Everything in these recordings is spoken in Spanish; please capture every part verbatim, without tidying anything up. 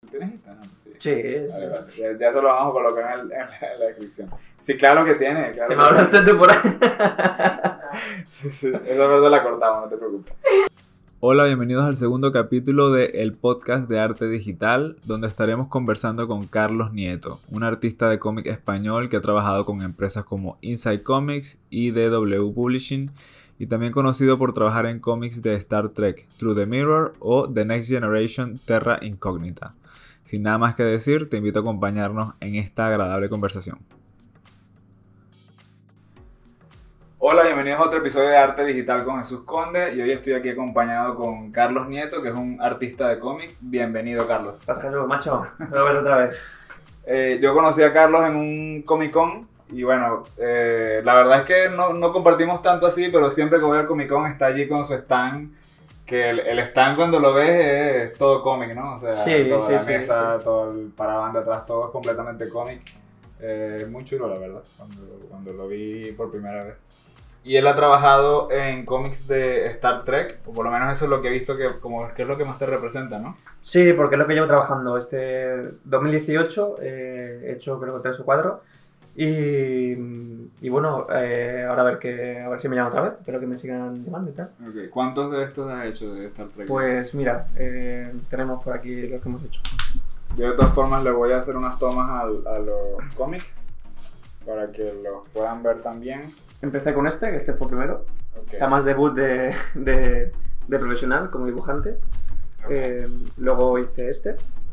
¿Tienes Instagram? Sí. Sí. Vale, vale. Ya, ya eso lo vamos a colocar en, el, en, la, en la descripción. Sí, claro que tiene. Claro Se que me hablaste tiene. tú por ahí. Sí, sí. Esa parte la cortamos, no te preocupes. Hola, bienvenidos al segundo capítulo del podcast de arte digital, donde estaremos conversando con Carlos Nieto, un artista de cómic español que ha trabajado con empresas como Inside Comics y D W Publishing, y también conocido por trabajar en cómics de Star Trek, Through the Mirror o The Next Generation, Terra Incognita. Sin nada más que decir, te invito a acompañarnos en esta agradable conversación. Hola, bienvenidos a otro episodio de Arte Digital con Jesús Conde, y hoy estoy aquí acompañado con Carlos Nieto, que es un artista de cómic. Bienvenido, Carlos. Pasa, Jesús, macho. Voy a ver otra vez. Eh, yo conocí a Carlos en un Comic Con y bueno, eh, la verdad es que no, no compartimos tanto así, pero siempre que voy al Comic Con está allí con su stand, que el, el stand cuando lo ves es todo cómic, ¿no? O sea, Sí, toda sí, la sí, mesa, sí. todo el paraván de atrás, todo es completamente cómic. Eh, muy chulo, la verdad, cuando, cuando lo vi por primera vez. Y él ha trabajado en cómics de Star Trek, o por lo menos eso es lo que he visto, que, como, que es lo que más te representa, ¿no? Sí, porque es lo que llevo trabajando. Este dos mil dieciocho eh, he hecho creo que tres o cuatro. Y, y bueno, eh, ahora a ver, que, a ver si me llaman otra vez. Espero que me sigan llamando y tal. Okay. ¿Cuántos de estos has hecho de Star Trek? Pues mira, eh, tenemos por aquí los que hemos hecho. Yo de todas formas le voy a hacer unas tomas al, a los cómics para que los puedan ver también. Empecé con este, que este fue primero. Okay. Además debut de, de, de profesional como dibujante. Okay. Eh, luego hice este.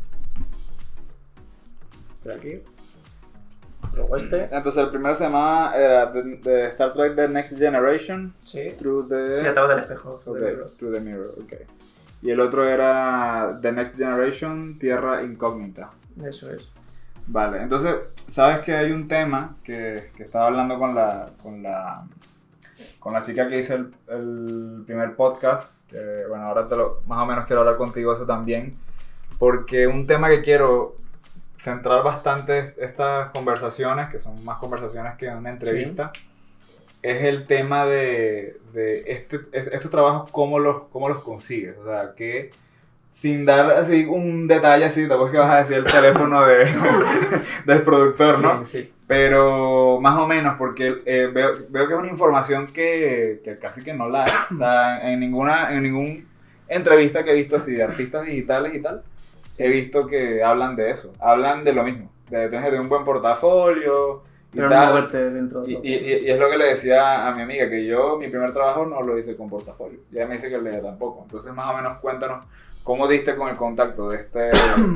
Este de aquí. Luego este. Entonces el primero se llamaba era de, de Star Trek The Next Generation. Sí. Through the... Sí, a través del espejo. Okay. Del libro. Through the Mirror, ok. Y el otro era The Next Generation, Tierra Incógnita. Eso es. Vale, entonces, sabes que hay un tema que, que estaba hablando con la, con la, con la chica que hice el, el primer podcast, que bueno, ahora te lo, más o menos quiero hablar contigo eso también, porque un tema que quiero centrar bastante estas conversaciones, que son más conversaciones que una entrevista, sí, es el tema de, de este, estos trabajos, cómo los, cómo los consigues, o sea, que... Sin dar así un detalle así, tampoco es que vas a decir el teléfono de, del productor, ¿no? Sí, sí. Pero más o menos, porque eh, veo, veo que es una información que, que casi que no la hay. O sea, en ninguna, en ningún entrevista que he visto así de artistas digitales y tal, sí, he visto que hablan de eso. Hablan de lo mismo, de tener un buen portafolio y pero tal. No moverte dentro de y, todo. y, y es lo que le decía a mi amiga, que yo mi primer trabajo no lo hice con portafolio. Y ella me dice que el de ella tampoco. Entonces más o menos cuéntanos cómo diste con el contacto de este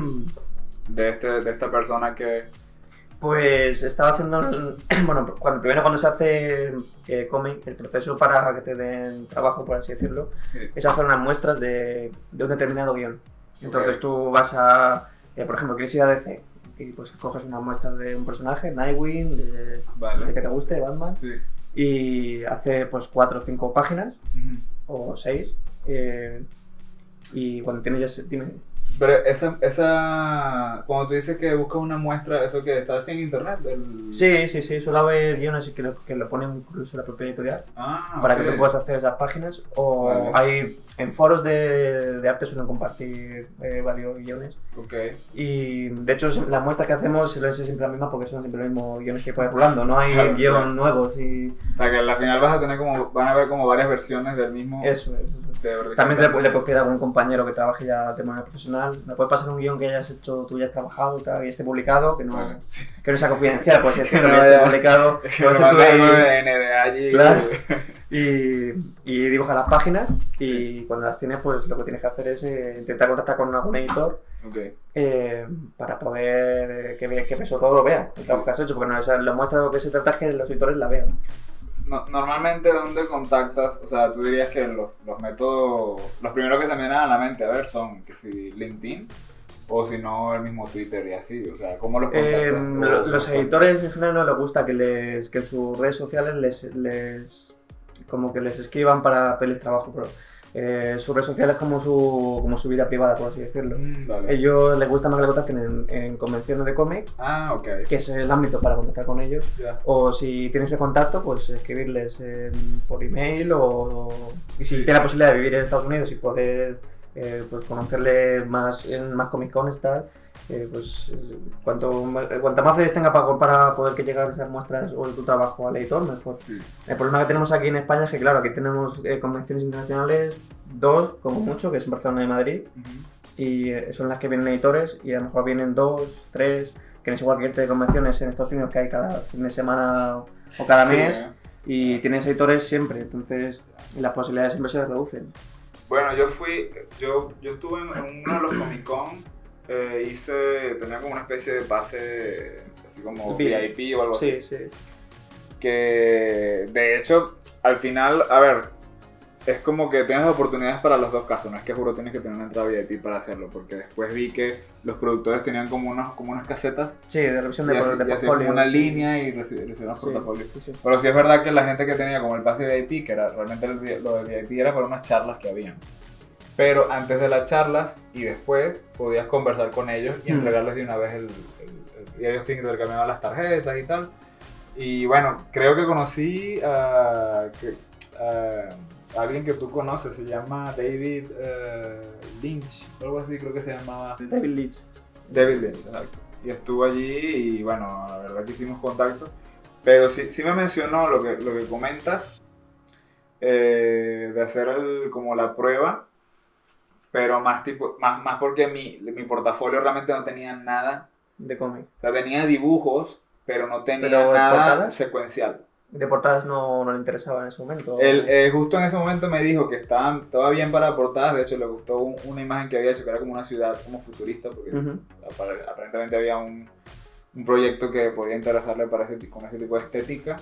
de este de esta persona que... Pues estaba haciendo, el, bueno, cuando, primero cuando se hace eh, cómic, el proceso para que te den trabajo, por así decirlo, sí, es hacer unas muestras de, de un determinado guión. Entonces okay, tú vas a, eh, por ejemplo, quieres ir a D C, y pues coges unas muestras de un personaje, Nightwing, de, vale, de que te guste, Batman, sí, y hace pues cuatro o cinco páginas, uh-huh, o seis, eh, y cuando tienes ya... Dime. Pero esa, esa, cuando tú dices que buscas una muestra, ¿eso que está así en internet? Del... Sí, sí, sí, suele haber guiones que lo, que lo ponen incluso la propia editorial, ah, para okay, que tú puedas hacer esas páginas, o vale, hay en foros de, de arte suelen compartir eh, varios guiones, okay, y de hecho las muestras que hacemos suelen ser siempre las mismas porque son siempre los mismos guiones que puedes rulando, no hay claro, guiones claro, nuevos y... O sea que al final vas a tener como, van a ver como varias versiones del mismo... Eso es, eso es. De también te, le puedes pedir a algún compañero que trabaje ya de manera profesional, me puedes pasar un guión que hayas hecho, tú ya has trabajado y tal, y esté publicado, que no, vale, sí, que no sea confidencial, porque si no, no esté publicado, es que no manda algo de N D A allí. Claro. Y, y dibuja las páginas y cuando las tienes, pues lo que tienes que hacer es eh, intentar contactar con algún editor, okay, eh, para poder eh, que, que eso todo lo vea, el trabajo que has hecho, porque no, o sea, lo muestra lo que se trata es que los editores la vean. No, normalmente, ¿dónde contactas? O sea, tú dirías que los, los métodos, los primeros que se me vienen a la mente, a ver, son que si LinkedIn o si no el mismo Twitter y así, o sea, ¿cómo los contactas? Eh, los, los editores en general no les gusta que les que en sus redes sociales les, les como que les escriban para pedirles trabajo, pero eh, sus redes sociales como su, como su vida privada, por así decirlo. Mm, vale. Ellos les gusta más que le contacten en, en convenciones de cómic, ah, okay, que es el ámbito para contactar con ellos. Yeah. O si tienes el contacto, pues escribirles en, por email o... Y si sí, tienes la posibilidad de vivir en Estados Unidos y poder eh, pues conocerle más en más Comic Con y tal, eh, pues cuanto, cuanto más redes tenga para, para poder que llegar esas muestras o tu trabajo al editor, mejor. Sí. El problema que tenemos aquí en España es que, claro, aquí tenemos eh, convenciones internacionales, dos como mucho, que es Barcelona y Madrid, uh-huh. y eh, son las que vienen editores, y a lo mejor vienen dos, tres, que no es igual que irte de convenciones en Estados Unidos que hay cada fin de semana o cada sí, mes, eh. y tienes editores siempre, entonces las posibilidades siempre se reducen. Bueno, yo fui, yo, yo estuve en, en uno de los Comic Con, eh, hice, tenía como una especie de pase, así como V I P o algo sí, así. Sí, sí. Que, de hecho, al final, a ver, es como que tienes oportunidades para los dos casos, no es que juro tienes que tener una entrada V I P para hacerlo, porque después vi que los productores tenían como, unos, como unas casetas. Sí, de revisión de, y así, de y portfolio. Como una sí. línea y recibían sí, portafolios. Sí, sí. Pero sí es verdad que la gente que tenía como el pase V I P, que era realmente el, lo de V I P era para unas charlas que habían. Pero antes de las charlas y después podías conversar con ellos y entregarles de una vez el, el, el y ellos te intercambiaban las tarjetas y tal. Y bueno, creo que conocí a, a, a alguien que tú conoces, se llama David uh, Lynch, o algo así creo que se llamaba. David Lynch. David Lynch, exacto. Y estuvo allí y bueno, la verdad que hicimos contacto. Pero sí, sí me mencionó lo que, lo que comentas, eh, de hacer el, como la prueba. Pero más, tipo, más, más porque mi, mi portafolio realmente no tenía nada de cómic. O sea, tenía dibujos, pero no tenía ¿Pero nada portadas? Secuencial. ¿De portadas no, no le interesaba en ese momento? Él, eh, justo en ese momento me dijo que estaba, estaba bien para portadas. De hecho, le gustó un, una imagen que había hecho que era como una ciudad como futurista, porque uh-huh. aparentemente había un, un proyecto que podía interesarle para ese, con ese tipo de estética.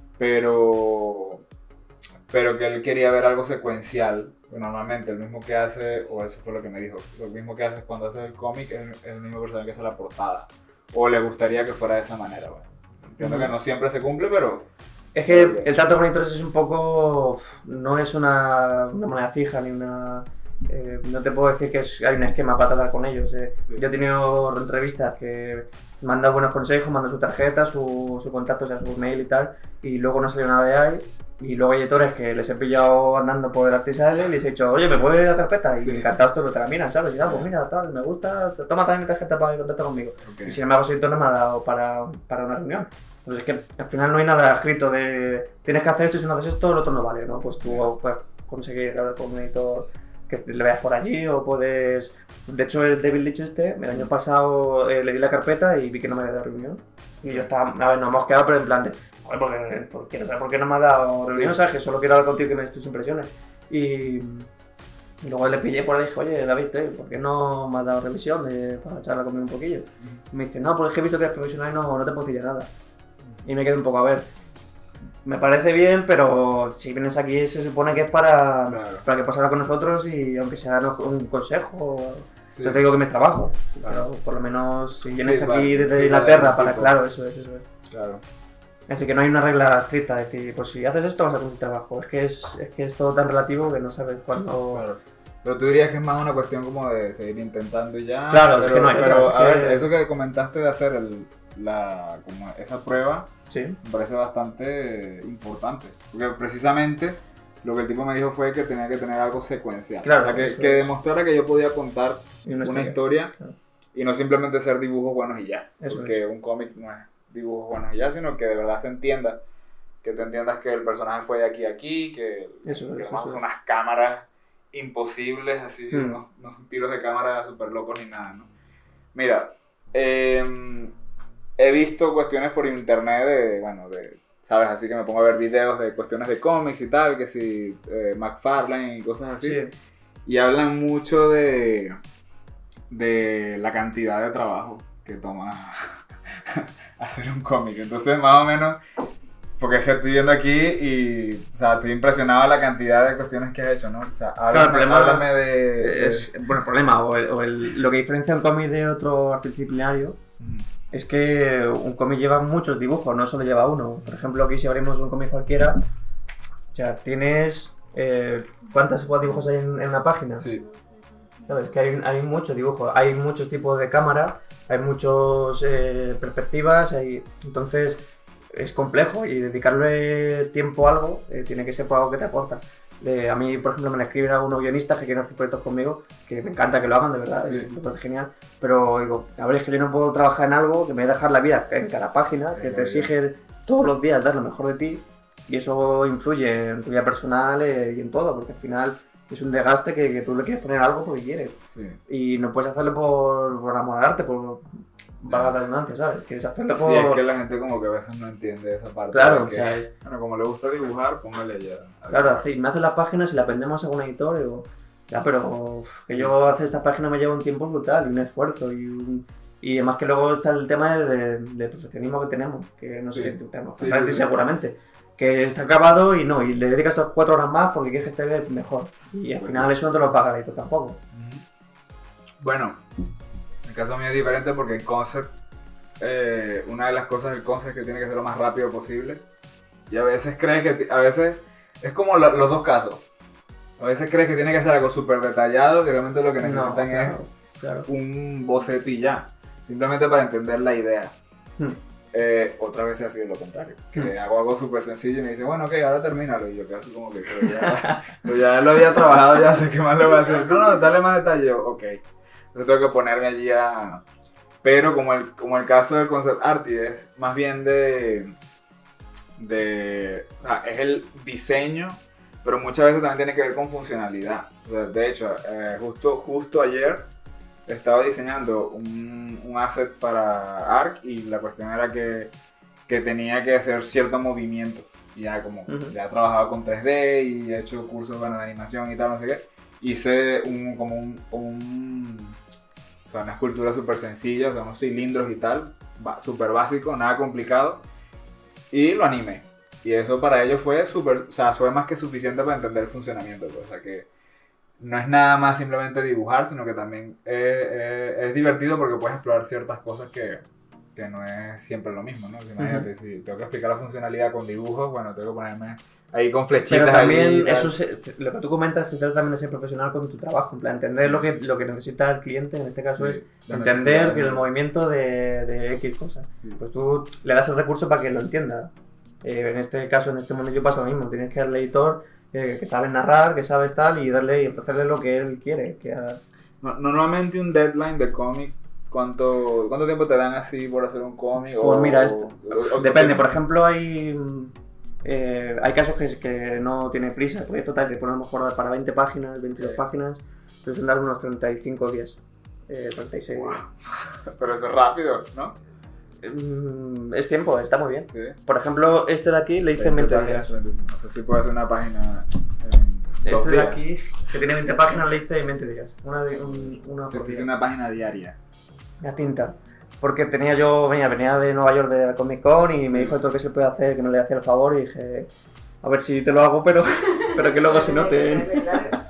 Pero, pero que él quería ver algo secuencial. Normalmente el mismo que hace, o eso fue lo que me dijo, lo mismo que haces cuando haces el cómic es el mismo personaje que hace la portada. O le gustaría que fuera de esa manera. Bueno, entiendo uh-huh. que no siempre se cumple, pero... Es que el, el trato con editores es un poco... no es una, una manera fija ni una... Eh, no te puedo decir que es, hay un esquema para tratar con ellos. Eh. Sí. Yo he tenido entrevistas que me han dado buenos consejos, me han dado su tarjeta, su, su contacto, o sea, su mail y tal, y luego no salió nada de ahí. Y luego hay editores que les he pillado andando por el Artisale y les he dicho, oye, ¿me puedes dar la carpeta? Y sí. encantados todos te la miran, ¿sabes? Y ah, pues mira, tal, me gusta, toma también mi tarjeta para contactar conmigo. Okay. Y sin embargo, ese editor no me ha dado para, para una reunión. Entonces es que al final no hay nada escrito de tienes que hacer esto y si no haces esto, el otro no vale, ¿no? Pues tú puedes conseguir hablar con un editor que le veas por allí o puedes... De hecho, el David Lynch este, el año pasado eh, le di la carpeta y vi que no me había dado reunión. Y yo estaba, a ver, nos hemos quedado, pero en plan de... Joder, porque, porque, quiero saber por qué no me ha dado reunión, sí. ¿sabes? Que solo quiero hablar contigo y que me des tus impresiones. Y, y luego le pillé por ahí y dije, oye, David, ¿eh? ¿por qué no me has dado revisión de, para charlar conmigo un poquillo? Y me dice, no, porque es que he visto que eres profesional y no, no te puedo decir nada. Y me quedé un poco, a ver, me parece bien, pero si vienes aquí se supone que es para, claro. para que puedas hablar con nosotros y aunque sea un consejo, sí. yo te digo que me es trabajo, sí, claro. pero por lo menos si vienes sí, aquí vale. desde sí, Inglaterra, para, claro, eso es, eso es. Claro. Así que no hay una regla estricta, de decir, pues si haces esto vas a conseguir trabajo, es que es, es que es todo tan relativo que no sabes cuándo... Claro. Pero tú dirías que es más una cuestión como de seguir intentando y ya. Claro, pero, es que no hay. Pero, a que... ver, eso que comentaste de hacer el, la, como esa prueba, sí. me parece bastante importante. Porque precisamente lo que el tipo me dijo fue que tenía que tener algo secuencial. Claro, o sea, que, que demostrara que yo podía contar una, una historia, historia claro. y no simplemente ser dibujos buenos y ya. Eso porque es. un cómic no es dibujos buenos y ya, sino que de verdad se entienda. Que tú entiendas que el personaje fue de aquí a aquí, que, eso que es, vamos eso unas cámaras imposibles, así, hmm. unos, unos tiros de cámara súper locos ni nada, ¿no? Mira, eh, he visto cuestiones por internet de, bueno, de, ¿sabes? Así que me pongo a ver videos de cuestiones de cómics y tal, que si eh, McFarlane y cosas así, sí. y hablan mucho de, de la cantidad de trabajo que toma hacer un cómic, entonces más o menos... Porque es que estoy viendo aquí y, o sea, estoy impresionado de la cantidad de cuestiones que has hecho, ¿no? O sea, háblame, claro, el problema háblame de... Es, de... Bueno, el problema, o, el, o el, lo que diferencia un cómic de otro arte disciplinario mm. es que un cómic lleva muchos dibujos, no solo lleva uno. Por ejemplo, aquí si abrimos un cómic cualquiera, o sea, tienes... Eh, ¿Cuántos dibujos hay en, en una página? Sí. ¿Sabes? Que hay, hay muchos dibujos, hay muchos tipos de cámara, hay muchas eh, perspectivas, hay... entonces... es complejo y dedicarle tiempo a algo eh, tiene que ser por algo que te aporta. Eh, a mí, por ejemplo, me escriben algunos guionistas que quieren hacer proyectos conmigo, que me encanta que lo hagan, de verdad, Sí. me parece genial. Pero digo, a ver, es que yo no puedo trabajar en algo que me voy a dejar la vida en cada página, que te exige todos los días dar lo mejor de ti, y eso influye en tu vida personal eh, y en todo, porque al final es un desgaste que, que tú le quieres poner algo porque quieres. Sí. Y no puedes hacerlo por, por amor al arte, por vaga redundancia, ¿sabes? Quieres hacerlo por... Sí, es que la gente como que a veces no entiende esa parte. Claro, de que, o sea, es- bueno, como le gusta dibujar, póngale ya. Claro, así, me hacen las páginas y las vendemos a un editor y digo, ya, pero uf, que Sí. yo hacer estas páginas me lleva un tiempo brutal y un esfuerzo y un... Y además que luego está el tema de, de, de perfeccionismo que tenemos, que no sé, Sí. tú tenemos, Sí, sí, sí, sí. seguramente, que está acabado y no, y le dedicas esas cuatro horas más porque quieres que esté mejor. Y al Pues final sí. eso no te lo paga el editor tampoco. Ujú. Bueno, en el caso mío es diferente porque el concept, eh, una de las cosas del concept es que tiene que ser lo más rápido posible. Y a veces crees que, a veces, es como lo- los dos casos. A veces crees que tiene que ser algo súper detallado, que realmente lo que necesitan No, es claro, claro. un boceto y ya. Simplemente para entender la idea. Hmm. Eh, otras veces ha sido lo contrario. Que Hmm. hago algo súper sencillo y me dicen, bueno, ok, ahora termínalo. Y yo quedo así como que, pero ya, pero ya lo había trabajado, ya sé qué más le voy a hacer. No, no, dale más detalle. Yo, ok. Entonces tengo que ponerme allí a... Pero como el, como el caso del concept art es más bien de... de o sea, es el diseño, pero muchas veces también tiene que ver con funcionalidad. O sea, de hecho, eh, justo, justo ayer estaba diseñando un, un asset para Arc y la cuestión era que, que tenía que hacer cierto movimiento. Y ya como Ujú. ya he trabajado con tres D y he hecho cursos bueno, de animación y tal, no sé qué, hice un, como un, un o sea, una escultura súper sencilla, o sea, unos cilindros y tal, ba- súper básico, nada complicado, y lo animé. Y eso para ellos fue súper, o sea, fue más que suficiente para entender el funcionamiento, pues, o sea que no es nada más simplemente dibujar, sino que también eh, eh, es divertido porque puedes explorar ciertas cosas que, que no es siempre lo mismo, ¿no? Imagínate, uh-huh. si tengo que explicar la funcionalidad con dibujos, bueno, tengo que ponerme ahí con flechitas. Pero también ahí, eso es, lo que tú comentas se trata también de ser profesional con tu trabajo, en plan, entender lo que, lo que necesita el cliente, en este caso sí, es entender que el movimiento de, de X cosas. Sí. Pues tú le das el recurso para que lo entienda. Eh, en este caso, en este momento pasa lo mismo, tienes que darle al editor eh, que sabe narrar, que sabe tal, y darle y ofrecerle lo que él quiere. Que haga. No, normalmente un deadline de cómic, ¿cuánto, ¿cuánto tiempo te dan así por hacer un cómic? Pues o, mira, esto, o, o, depende, por ejemplo hay... Eh, hay casos que, que no tiene prisa, el proyecto tal, te pone a lo mejor para veinte páginas, veintidós sí. páginas, entonces dar unos treinta y cinco días, eh, treinta y seis. Wow. Pero eso es rápido, ¿no? Mm, es tiempo, está muy bien. Sí. Por ejemplo, este de aquí le hice en veinte días. No sé si puedo hacer una página en Este de aquí, que tiene veinte páginas, le hice en veinte días. Una, de, un, una o sea, por hice una página diaria. La tinta. Porque tenía yo, venía, venía de Nueva York de la Comic Con y sí. me dijo esto que se puede hacer, que no le hacía el favor y dije, a ver si te lo hago, pero, pero que luego se note.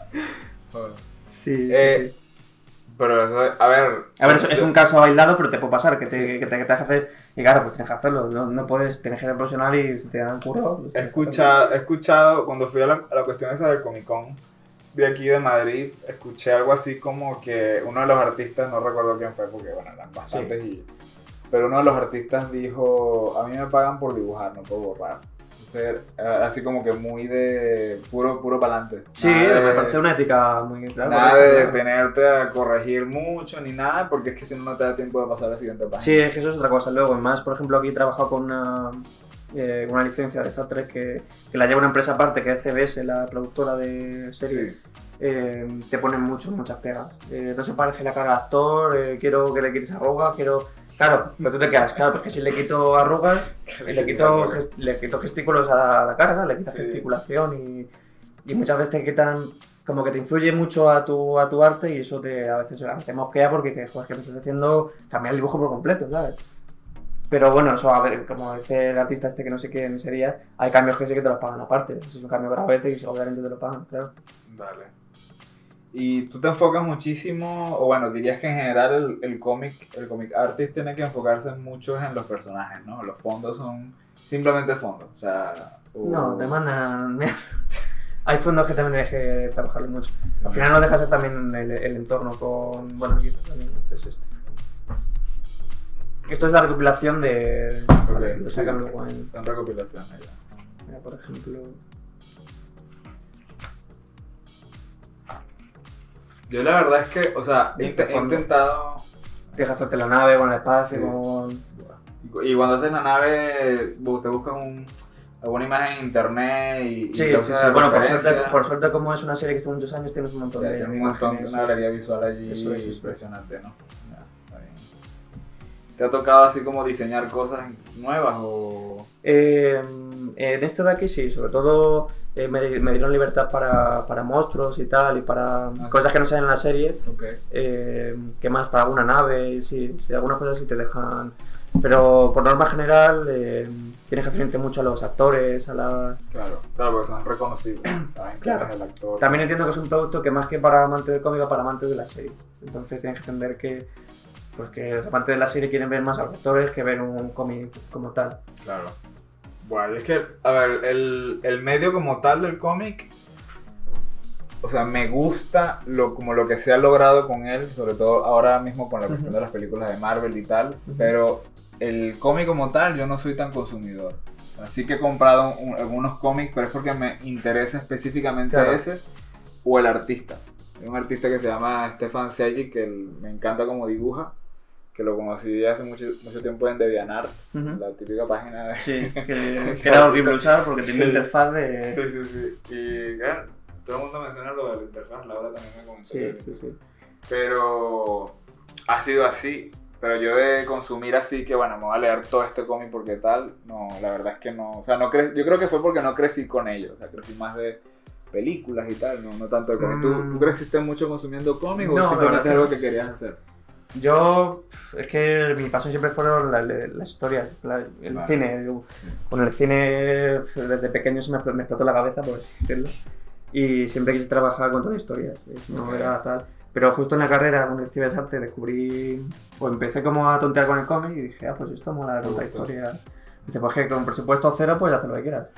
Sí, eh, sí. Pero eso, a ver... A ver, eso, es un caso aislado, pero te puede pasar, que te, sí. que te, que te dejas hacer... Y claro, pues tienes que hacerlo, no, no puedes, tienes que ser profesional y si te dan curro... Pues he, escuchado, he escuchado, cuando fui a la, a la cuestión esa del Comic Con de aquí de Madrid, escuché algo así como que uno de los artistas, no recuerdo quién fue, porque bueno, eran bastantes, sí. y, pero uno de los artistas dijo, a mí me pagan por dibujar, no puedo borrar. Entonces, así como que muy de puro, puro pa'lante. Sí, de, me parece una ética muy clara. Nada de detenerte a corregir mucho ni nada, porque es que si no, no te da tiempo de pasar a la siguiente página. Sí, es que eso es otra cosa. Luego, más, por ejemplo, aquí he trabajado con una, eh, una licencia de Star Trek que, que la lleva una empresa aparte, que es C B S, la productora de series. Sí. Eh, te ponen mucho, muchas pegas. Eh, no se parece la cara al actor, eh, quiero que le quites arrugas, quiero... Claro, pero tú te quedas, claro, porque si le quito arrugas, le quito, gest le quito gestículos a la cara, ¿sabes? Le quitas sí. gesticulación y, y muchas veces te quitan, como que te influye mucho a tu, a tu arte y eso te, a veces te mosquea porque dices, joder, que me estás haciendo cambiar el dibujo por completo, ¿sabes? Pero bueno, eso, a ver, como dice el artista este que no sé quién sería, hay cambios que sí que te los pagan aparte. Si es un cambio gravete y obviamente te lo pagan, claro. Vale. Y tú te enfocas muchísimo, o bueno, dirías que en general el, el cómic, el comic artist tiene que enfocarse mucho en los personajes, ¿no? Los fondos son simplemente fondos, o sea... O... No, te mandan... Hay fondos que también tienes que trabajarlo mucho. Al final no dejas también el, el entorno con... Bueno, aquí está también, este es este. Esto es la recopilación de... Okay, vale, lo sacan sí, luego en... Son recopilaciones ya. Mira, por ejemplo... Yo la verdad es que, o sea, he, Este he intentado... Tienes que hacerte la nave con el espacio, Sí. con... Y cuando haces la nave, bu- te buscas un, alguna imagen en internet y, Sí, y sí, lo sí. usas de Bueno, por referencia. suerte, por suerte, como es una serie que estuvo muchos años, tienes un montón Ya, de tienes un montón, imágenes. una galería visual allí Eso es, eso es. impresionante, ¿no? Ya, está bien. ¿Te ha tocado así como diseñar cosas nuevas o...? Eh, en este de aquí sí, sobre todo eh, me, me dieron libertad para, para monstruos y tal, y para Ah, cosas que no salen en la serie. Ok. Eh, ¿Qué más? Para alguna nave, sí, sí, algunas cosas sí te dejan. Pero por norma general eh, tienes que referirte mucho a los actores, a las... Claro, claro, porque son reconocibles, saben Claro. quién es el actor. También entiendo que es un producto que más que para amantes del cómic va para amantes de la serie. Entonces tienes que entender que, pues que los amantes de la serie quieren ver más a los actores que ver un cómic como tal. Claro. Bueno, es que, a ver, el, el medio como tal del cómic, o sea, me gusta lo, como lo que se ha logrado con él, sobre todo ahora mismo con la cuestión Ujú. de las películas de Marvel y tal, Ujú. pero el cómic como tal yo no soy tan consumidor. Así que he comprado un- algunos cómics, pero es porque me interesa específicamente Claro. ese o el artista. Hay un artista que se llama Stefan Sejic, que él- me encanta cómo dibuja, que lo conocí hace mucho, mucho tiempo en DeviantArt, Ujú. la típica página de... Sí, que, que era horrible usar porque tenía Sí. interfaz de... Sí, sí, sí. Y claro, todo el mundo menciona lo de la interfaz, Laura también me comentó. Sí, que- sí, sí. Pero ha sido así. Pero yo de consumir así que, bueno, me voy a leer todo este cómic porque tal, no, la verdad es que no. O sea, no cre yo creo que fue porque no crecí con ellos. O sea, crecí más de películas y tal, no, no tanto de cómic. ¿Tú, Mm. ¿Tú creciste mucho consumiendo cómics No, o la simplemente verdad es algo que que querías hacer? Yo, es que mi pasión siempre fueron la- la- las historias, la- el Vale. cine. Yo- Con el cine desde pequeño se me, expl- me explotó la cabeza, por así decirlo. Y siempre quise trabajar con todas historias, si no Ok. era tal. Pero justo en la carrera con el ciberarte descubrí, pues empecé como a tontear con el cómic y dije, ah, pues esto mola de Te contar gustó. historias. Dice, pues que con presupuesto cero, pues haz lo que quieras.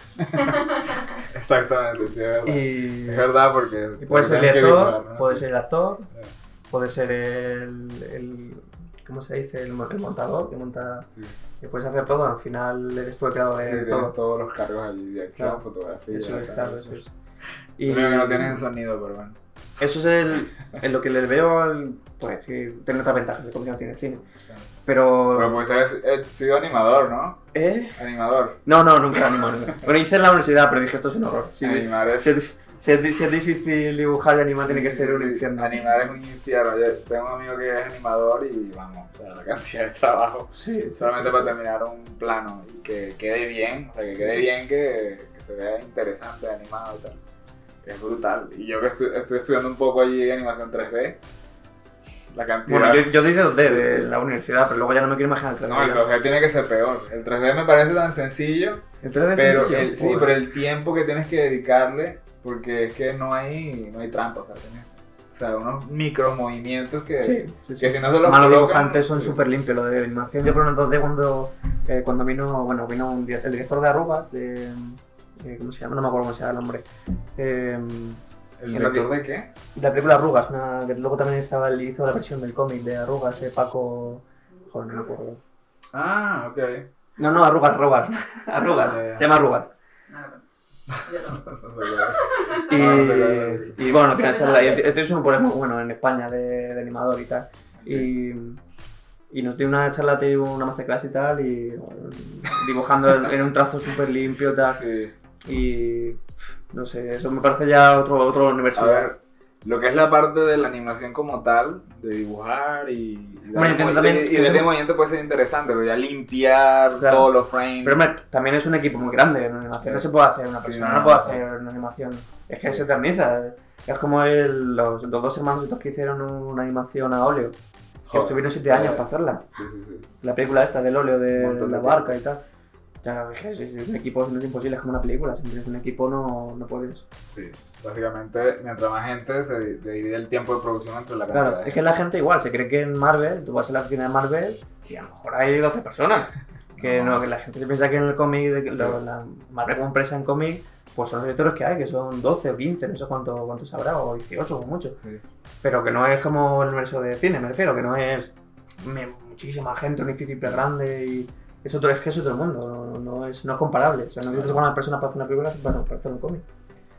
Exactamente, sí, es verdad. Y, Es verdad porque... y puedes ser porque el tienes que actor, dibujar, ¿no? puedes ser el actor, Eh, puede ser el, el ¿cómo se dice? El, mon- el montador que monta, Sí, que puedes hacer todo, al final eres tú el creador sí de tienes todo. todos los cargos allí, de acción, Claro. fotografía... Eso es, tal. claro, eso es. Lo único que no tienes es sonido, pero bueno. Eso es el, en lo que les veo, el, pues decir, tiene otras ventajas, el cómic no tiene cine. Claro. Pero... Pero pues te has sido animador, ¿no? ¿Eh? Animador. No, no, nunca animo, nunca. Bueno, hice en la universidad, pero dije, esto es un horror. Sí, Animar es... si, es, si, es, si es difícil dibujar y animar, Sí, tiene que sí, ser sí, un sí. infierno. Animar es un infierno. Yo tengo un amigo que es animador y vamos, o sea, la cantidad de trabajo. Sí, sí, Solamente sí, para sí. terminar un plano y que quede bien, o sea, que Sí. quede bien, que, que se vea interesante, animado y tal. Es brutal. Y yo que estu estoy estudiando un poco allí animación tres D, la cantidad... Bueno, yo, yo hice dos D de la universidad, pero luego ya no me quiero imaginar el tres D. No, el dos D tiene que ser peor. El tres D me parece tan sencillo, El tres D es pero sencillo. el, sí, Joder. pero el tiempo que tienes que dedicarle, porque es que no hay, no hay trampa, o sea, tienes- o sea, unos micro movimientos que, Sí, sí, sí. que si no se los Malos colocan- dibujantes son súper limpios, lo de animación. Yo probé en dos D cuando, eh, cuando vino, bueno, vino un, di- el director de Arrugas, de, eh, ¿cómo se llama? No me acuerdo cómo se llama el nombre. Eh, ¿El director de qué? de la película Arrugas, una, que luego también estaba, él hizo la versión del cómic de Arrugas, eh, Paco... Joder, no me acuerdo. Ah, ok. No, no, Arrugas, Arrugas. Arrugas, Ya, ya. se llama Arrugas. Yo no. Y, No, no sé cuál. y bueno, al final sale ahí. Este es un problema muy bueno en España de, de animador y tal. Y, y nos dio una charla, te digo, una masterclass y tal, y bueno, dibujando en, en un trazo súper limpio y tal. Sí. Y no sé, eso me parece ya otro, otro universo. A ver, lo que es la parte de la animación como tal, de dibujar y, y, Bueno, darle entiendo movi- también- y- y de este movimiento puede ser interesante, pero ya limpiar Claro. todos los frames. Pero hombre, también es un equipo muy grande en animación. No se puede hacer una Sí, persona, no, no, puede no, hacer una animación. Es que se eterniza. Es como el, los, los dos hermanos estos que hicieron una animación a óleo. Que Joder. estuvieron siete años Joder. para hacerla. Sí, sí, sí. La película esta del óleo Un de montón de la barca y tal. Ya, es, que es- es un equipo no es imposible, es como una película. Si tienes un equipo no, no puedes. Sí. Básicamente, mientras más gente se di- divide el tiempo de producción entre la cantidad Claro, de es que la gente igual se cree que en Marvel, tú vas a la oficina de Marvel y a lo mejor hay doce personas. Que No. no, que la gente se piensa que en el cómic, de- Sí. la, la Marvel como empresa en cómic, pues son los directores que hay, que son doce o quince, no sé cuánto, cuántos habrá, o dieciocho o mucho. Sí. Pero que no es como el universo de cine, me refiero, que no es me- muchísima gente, un edificio hiper grande y es otro, es que es otro mundo, no, no es, no es comparable. O sea, no necesitas una persona para hacer una película para, para hacer un cómic.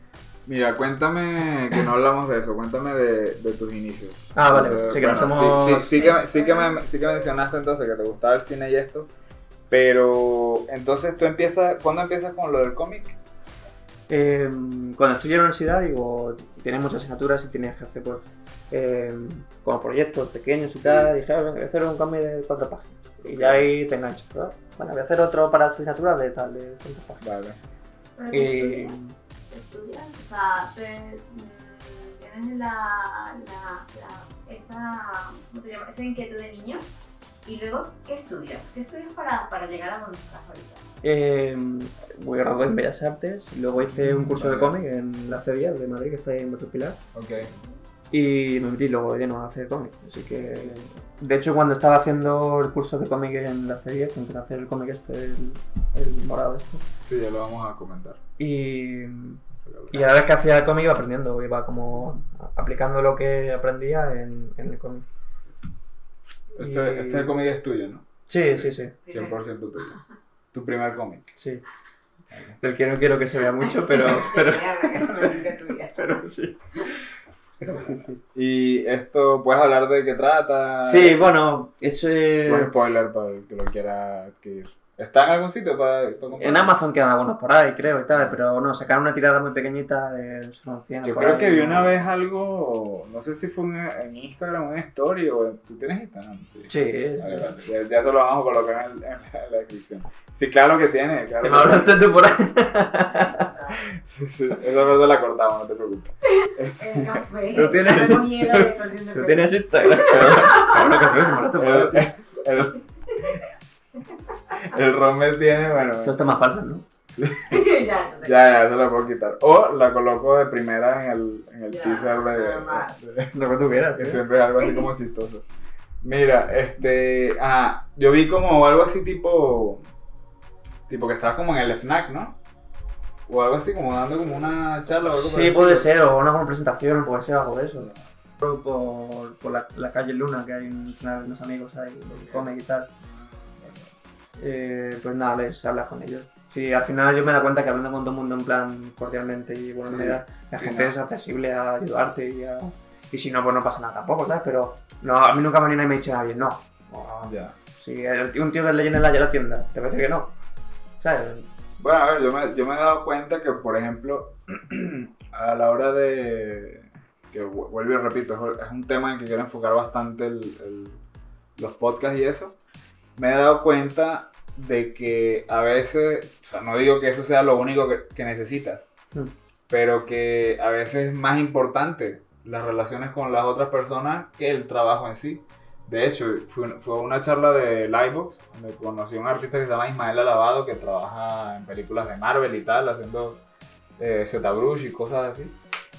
Mira, cuéntame, que no hablamos de eso, cuéntame de, de tus inicios. Ah, vale, Entonces, sí que bueno, nos hemos... sí, sí, sí, que, me- sí, que me, sí que mencionaste entonces que te gustaba el cine y esto, pero entonces tú empiezas, ¿cuándo empiezas con lo del cómic? Eh, cuando estudié en la universidad, digo, tienes muchas asignaturas y tienes que hacer, pues, eh, como proyectos pequeños y Sí. tal. Y dije, "Ah, venga, voy a hacer un cómic de cuatro páginas. Y ya ahí te enganchas, ¿verdad? Bueno, voy a hacer otro para asignaturas de tal, de cuatro páginas. Vale. ¿Pero Y- qué estudias? ¿Estudias? O sea, te, mm, tienes la, la, la, esa, ¿cómo te llamas? Esa inquietud de niño. Y luego, ¿qué estudias? ¿Qué estudias para, para llegar a donde estás ahorita? Eh, voy a graduar en Bellas Artes, luego hice un curso de Vale. cómic en la Feria de Madrid, que está ahí en Metro Pilar. Ok. Y me metí luego de lleno a hacer cómic. Así que, de hecho, cuando estaba haciendo el curso de cómic en la feria, que empecé a hacer el cómic este, el, el morado este. Sí, ya lo vamos a comentar. Y, y a la vez que hacía el cómic iba aprendiendo, iba como aplicando lo que aprendía en, en el cómic. Este, Y- este cómic es tuyo, ¿no? Sí, sí, sí, cien por ciento tuyo. Tu primer cómic. sí. Del que no quiero que se vea mucho, pero, pero, pero sí. Pero sí, sí. Y esto, ¿puedes hablar de qué trata? Sí, bueno, eso es... Buen spoiler para el que lo quiera adquirir. ¿Está en algún sitio para, para comprar? En Amazon quedan algunos por ahí, creo, y tal, pero no, sacaron una tirada muy pequeñita de unos cien Yo por creo ahí, que vi ¿no? una vez algo, no sé si fue en, en Instagram, una story o en, ¿tú tienes Instagram? Sí. Sí, Vale, vale, ya, ya eso lo vamos a colocar en, el- en la, en la descripción. Sí, claro que tiene. Claro se que me hablaste tú por ahí. Sí, sí, esa parte la cortamos, no te preocupes. El café. Tú tienes- la moñera de estación de Tú ferry. tienes Instagram. Cabrón, que se me hablaste por El, ahí. el, el Rommel tiene, bueno, Todo está más falso, ¿no? ya, entonces. ya, ya, eso la puedo quitar. O la coloco de primera en el, en el Ya, teaser de, nada más. de- Lo que tú quieras, que tío. siempre es algo así como chistoso. Mira, este, ah, yo vi como algo así tipo, tipo que estabas como en el FNAC, ¿no? O algo así, como dando como una charla o algo por Sí, el puede estilo. ser, o una como presentación, puede ser algo de eso. Por, por la, la calle Luna, que hay un- una- unos amigos ahí de cómic y tal. Eh, pues nada, les hablas con ellos. Sí, al final yo me da cuenta que hablando con todo el mundo en plan cordialmente y buena Sí, manera, la sí, gente no. es accesible a ayudarte y a... Y si no, pues no pasa nada tampoco, ¿sabes? Pero no, a mí nunca me ha venido y me ha dicho nadie, no. O, Ya. si el tío- un tío que le llena la, la tienda, te parece que no. ¿Sabes? Bueno, a ver, yo me, yo me he dado cuenta que, por ejemplo, a la hora de... Que vu- vuelvo y repito, es es un tema en el que quiero enfocar bastante el, el- los podcasts y eso. Me he dado cuenta de que a veces, o sea, no digo que eso sea lo único que, que necesitas, Hmm. pero que a veces es más importante las relaciones con las otras personas que el trabajo en sí. De hecho, fue, un- fue una charla de Livebox, donde conocí a un artista que se llama Ismael Alabado, que trabaja en películas de Marvel y tal, haciendo eh, ZBrush y cosas así.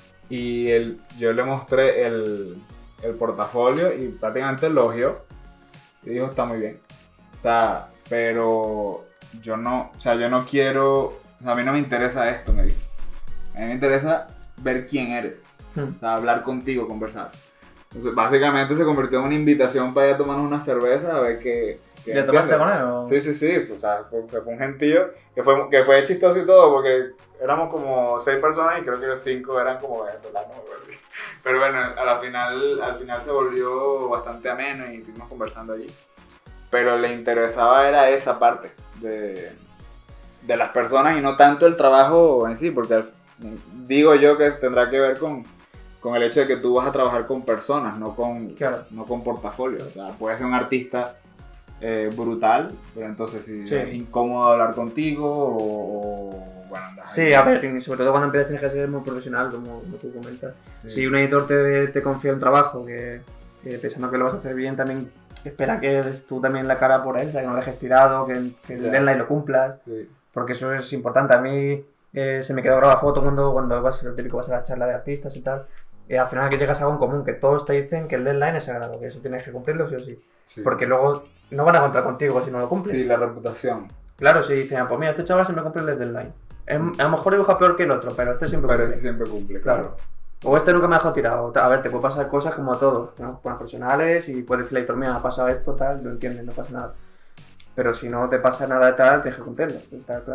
Y él, yo le mostré el, el portafolio y prácticamente elogió. Y dijo, está muy bien. O sea, pero yo no, o sea, yo no quiero, o sea, a mí no me interesa esto, me dijo. A mí me interesa ver quién eres. Hmm. O sea, hablar contigo, conversar. Entonces, básicamente se convirtió en una invitación para ir a tomarnos una cerveza a ver qué... qué ¿Ya tomaste entiende. con él? O... Sí, sí, sí. O sea, fue, fue fue un gentío que fue, que fue chistoso y todo porque éramos como seis personas y creo que cinco eran como venezolanos. güey. Pero bueno, a la final, al final se volvió bastante ameno y estuvimos conversando allí. Pero le interesaba era esa parte de, de las personas y no tanto el trabajo en sí, porque al- digo yo que tendrá que ver con, con el hecho de que tú vas a trabajar con personas, no con, Claro. no con portafolios. O sea, puedes ser un artista eh, brutal, pero entonces si Sí. es incómodo hablar contigo o, o, bueno, andas Sí, ahí. a ver, y sobre todo cuando empiezas tienes que ser muy profesional, como, como tú comentas. Sí. Si un editor te, te confía un trabajo que, que pensando que lo vas a hacer bien, también espera que des tú también la cara por él, o sea, que no lo dejes tirado, que, que el Ya. deadline lo cumplas, Sí. porque eso es importante. A mí eh, se me quedó grabada foto cuando, cuando vas, lo típico, vas a la charla de artistas y tal, y al final que llegas a algo en común, que todos te dicen que el deadline es sagrado, que eso tienes que cumplirlo sí o sí, Sí. porque luego no van a contar contigo si no lo cumples. Sí, la reputación. Claro, si dicen, pues mira, este chaval siempre cumple el deadline. Es- a lo mejor dibuja peor que el otro, pero este siempre Pero cumple. ese siempre cumple, Claro. claro. O este nunca me ha dejado tirado. A ver, te puede pasar cosas como a todos, ¿no? Con las personales y puedes decirle, Héctor, mira, me ha pasado esto, tal, lo entiendes, no pasa nada. Pero si no te pasa nada tal, tienes que cumplirlo, está claro.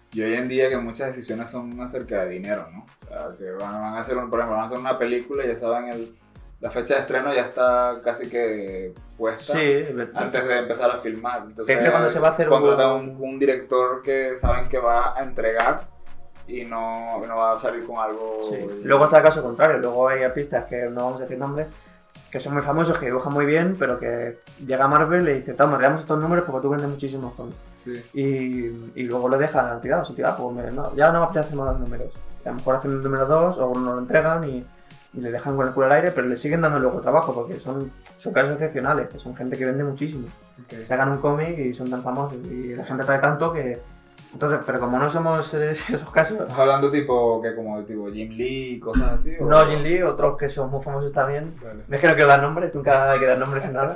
Y hoy en día que muchas decisiones son acerca de dinero, ¿no? O sea, que van, van a hacer, un, por ejemplo, van a hacer una película y ya saben, el, la fecha de estreno ya está casi que puesta Sí, antes de empezar a filmar. Entonces, es que cuando se va a hacer contratan un... un, un director que saben que va a entregar y no, no va a salir con algo... Sí. Y... Luego está el caso contrario, luego hay artistas que no vamos a decir nombres, que son muy famosos, que dibujan muy bien, pero que llega Marvel y dice, toma, te damos estos números porque tú vendes muchísimos cómics. Sí. Y, y luego lo dejan tirados, tirados, pues me, no, ya no me apetece hacer más números. A lo mejor hacen el número dos o no lo entregan y, y le dejan con el culo al aire, pero le siguen dando luego trabajo porque son, son casos excepcionales, que son gente que vende muchísimo. Okay. Sacan un cómic y son tan famosos y la gente trae tanto que... Entonces, pero como no somos esos casos... ¿Estás hablando tipo que como tipo Jim Lee y cosas así? ¿o? No, Jim Lee, otros que son muy famosos también. Vale. Es que no quiero dar nombres, nunca hay que dar nombres en nada.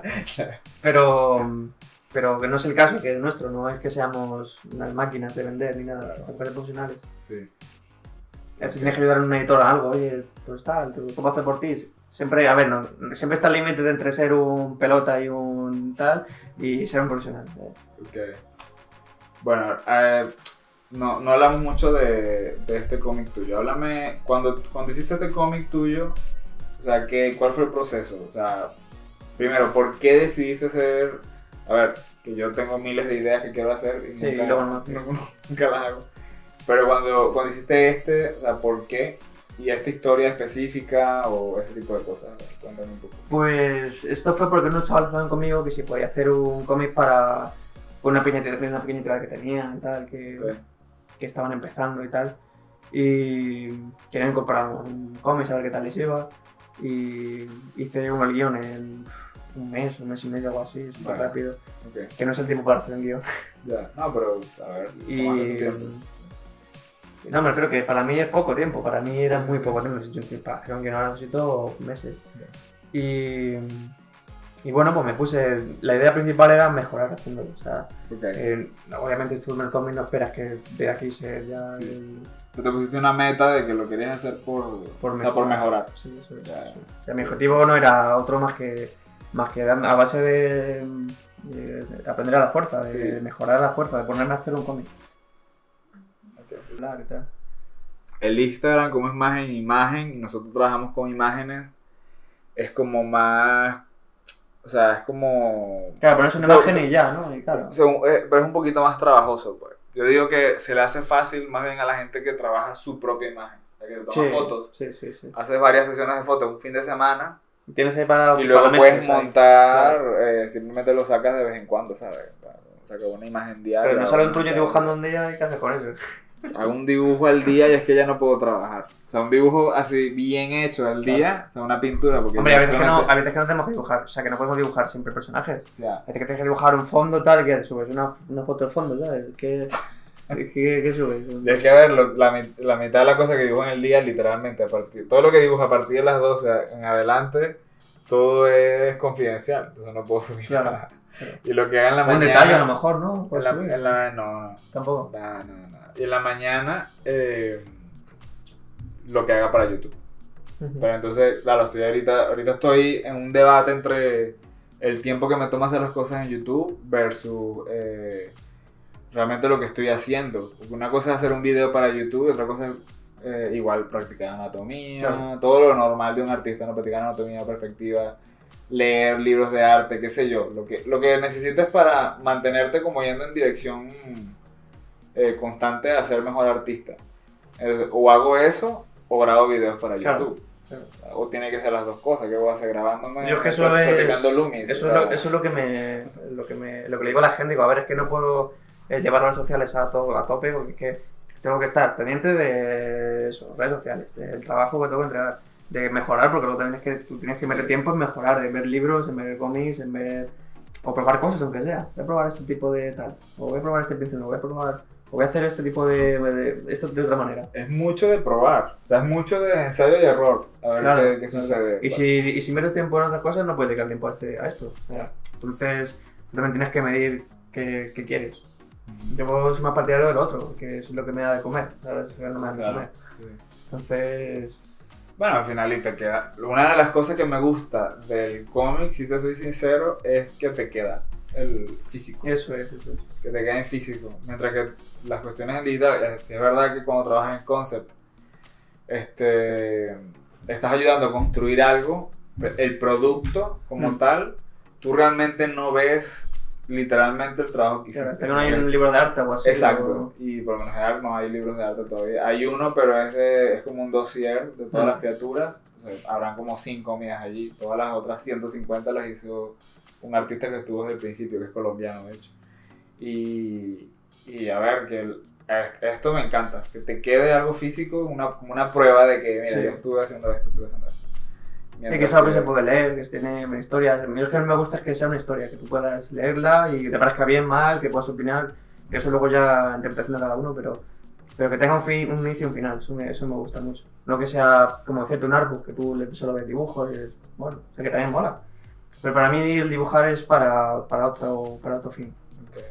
Pero, pero que no es el caso, que es nuestro, no es que seamos unas máquinas de vender ni nada, Claro. son cosas profesionales. Sí. Si tienes que ayudar a un editor a algo, oye, pues tal, ¿tú ¿cómo hacer por ti? Siempre, a ver, no, siempre está el límite de entre ser un pelota y un tal y ser un profesional. Ok. Bueno, eh, no, no hablamos mucho de, de este cómic tuyo. Háblame, cuando, cuando hiciste este cómic tuyo, o sea, ¿qué, ¿cuál fue el proceso? O sea, primero, ¿por qué decidiste hacer? A ver, que yo tengo miles de ideas que quiero hacer y Sí, nunca, y luego no. nunca, nunca las hago. Pero cuando, cuando hiciste este, o sea, ¿por qué? ¿Y esta historia específica o ese tipo de cosas? Cuéntame un poco. Pues esto fue porque unos chavales hablaron conmigo que si podía hacer un cómic para una pequeña, una pequeña editorial que tenían y tal, que, Okay. que estaban empezando y tal. Y querían comprar un cómic, saber qué tal les iba. Y hice un guión en un mes, un mes y medio o algo así, súper Vale. rápido. Okay. Que no es el tiempo para hacer un guión. Ya, no, pero a ver, Y, tomando tu tiempo. y no, me refiero que para mí es poco tiempo, para mí era Sí, muy sí. poco tiempo. Yo, para hacer un guión ahora necesito meses. Y, y bueno, pues me puse. La idea principal era mejorar haciéndolo. O sea, Okay. eh, obviamente, si tú en el cómic no esperas que de aquí se ya. Sí. el- Pero te pusiste una meta de que lo querías hacer por, por o sea, por mejorar. Sí, eso es, Ya, ya. sí. O sea, mi objetivo no era otro más que, más que dar- a base de, de- de aprender a la fuerza, de Sí. mejorar a la fuerza, de ponerme a hacer un cómic. Okay. Hablar y tal. El Instagram, como es más en imagen, y nosotros trabajamos con imágenes, es como más. O sea, es como. Claro, pones una O sea, imagen o sea, y ya, ¿no? Y claro. o sea, un- eh, pero es un poquito más trabajoso, pues. Yo digo que se le hace fácil más bien a la gente que trabaja su propia imagen. O sea, que toma Sí, fotos, Sí, sí, sí. hace varias sesiones de fotos un fin de semana Tienes ahí para. y luego para puedes meses, ahí. montar, eh, simplemente lo sacas de vez en cuando, ¿sabes? O sea, que una imagen diaria. Pero no sale un una tuyo diaria. dibujando un día y qué haces con eso. Hago un dibujo al día y es que ya no puedo trabajar. O sea, un dibujo así bien hecho al día, o sea, una pintura. Porque Hombre, a veces, que no, realmente- a veces que no tenemos que dibujar, o sea, que no podemos dibujar siempre personajes. O sea, A veces que tienes que dibujar un fondo tal, que subes una, una foto del fondo, ¿sabes? ¿Qué, qué, qué subes? y es que a ver, lo- la, mit- la mitad de la cosa que dibujo en el día, literalmente, a partir, todo lo que dibujo a partir de las doce en adelante, todo es confidencial, entonces no puedo subir Claro. nada. Y lo que haga en la Un mañana... detalle a lo mejor, ¿no? En Puedes la, subir. en la- no, no, Tampoco. no, no, no. Y en la mañana, eh, lo que haga para YouTube. Ujú. Pero entonces, claro, estoy ahorita, ahorita estoy en un debate entre el tiempo que me toma hacer las cosas en YouTube versus eh, realmente lo que estoy haciendo. Porque una cosa es hacer un video para YouTube y otra cosa es eh, igual practicar anatomía, Claro. todo lo normal de un artista, ¿no? Practicar anatomía, perspectiva, leer libros de arte, qué sé yo. Lo que, lo que necesitas para mantenerte como yendo en dirección eh, constante a ser mejor artista. Entonces, o hago eso o grabo videos para Claro. YouTube. Claro. O tiene que ser las dos cosas, que voy a hacer grabándome, Yo es que eso prat- es, practicando Loomis. eso, o es sea, lo, eso es lo que me lo que me lo que le digo a la gente, digo, a ver, es que no puedo eh, llevar redes sociales a, to- a tope porque es que tengo que estar pendiente de eso, redes sociales, del trabajo que tengo que entregar, de mejorar, porque luego también es que tú tienes que meter tiempo en mejorar, en ver libros, en ver cómics, en ver o probar cosas aunque sea, voy a probar este tipo de tal, o voy a probar este pincel, o voy a probar, o voy a hacer este tipo de, de esto de otra manera. Es mucho de probar, o sea, es mucho de ensayo y error, a ver Claro, qué, qué claro. sucede. Y si, y si metes tiempo en otras cosas, no puedes dedicar tiempo a, este- a esto. O sea, entonces, tú también tienes que medir qué, qué quieres. Yo soy más partidario del otro, que es lo que me da de comer. ¿Sabes? No me da de Claro, comer. sí. Entonces, Bueno, al final y te queda. Una de las cosas que me gusta del cómic, si te soy sincero, es que te queda. el físico. Eso es, eso es. Que te quede en físico. Mientras que las cuestiones en digital, es, es verdad que cuando trabajas en concept, este, estás ayudando a construir algo, el producto como Mm. tal, tú realmente no ves literalmente el trabajo que hiciste. Claro, hasta que no hay un libro de arte o así. Exacto, o- y por lo general no hay libros de arte todavía. Hay uno, pero es, de, es como un dossier de todas Mm. las criaturas. O sea, habrán como cinco mías allí. Todas las otras ciento cincuenta las hizo un artista que estuvo desde el principio, que es colombiano, de hecho. Y, y a ver, que el- esto me encanta, que te quede algo físico, una, como una prueba de que, mira, Sí. yo estuve haciendo esto, estuve haciendo esto. Y que Mientras es algo que se puede leer, que tiene historias. A mí lo que me gusta es que sea una historia, que tú puedas leerla y que te parezca bien, mal, que puedas opinar, que eso luego ya interpretación de cada uno, pero, pero que tenga un, fin, un inicio y un final, eso me, eso me gusta mucho. No que sea, como decirte, un artbook, que tú le- solo ves dibujos y es, bueno, o sea, que también mola. Pero para mí el dibujar es para, para, otro, para otro fin. Ok.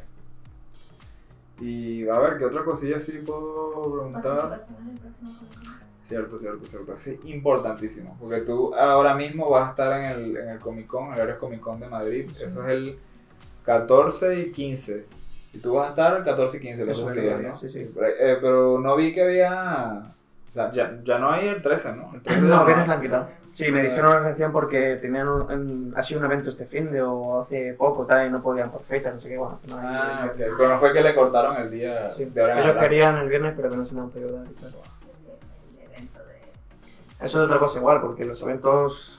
Y a ver, ¿qué otra cosilla sí puedo preguntar? Participación en el próximo Comic-Con. Cierto, cierto, cierto. Sí, importantísimo. Porque tú ahora mismo vas a estar en el, en el Comic Con, el Eres Comic Con de Madrid. Sí. Eso es el catorce y quince. Y tú vas a estar el catorce y quince, los Eso dos es días, verdad, ¿no? sí, sí. Pero, eh, pero no vi que había... o sea, ya, ya no hay el trece, ¿no? El trece ya No, no viernes hay. la han quitado. Sí, me dijeron la recepción porque tenían un, un- ha sido un evento este fin de o hace poco tal y no podían por fecha, no sé qué, bueno. No hay- Ah, ok. Pero no fue que le cortaron el día Sí. de ahora en Ellos adelante. querían el viernes pero que no se lo han podido dar y tal. El, el evento de... Eso es otra cosa igual, porque los eventos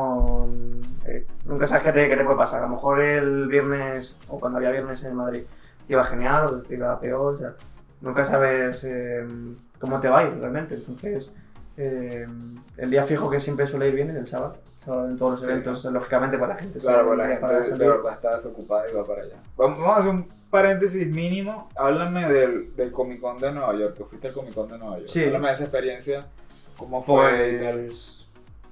son... eh, nunca sabes qué te, qué te puede pasar. A lo mejor el viernes, o cuando había viernes en Madrid, te iba genial o te iba peor, o sea, nunca sabes eh, cómo te va a ir realmente. Entonces, eh, el día fijo que siempre suele ir bien es el sábado. El sábado en todos los Sí. eventos, lógicamente, para la gente. Claro, solo pues la un día gente para de salir. verdad está desocupada y va para allá. Vamos, vamos a hacer un paréntesis mínimo. Háblame del, del Comic Con de Nueva York, que fuiste al Comic Con de Nueva York. Sí. Háblame de esa experiencia, cómo fue y tal. Pues...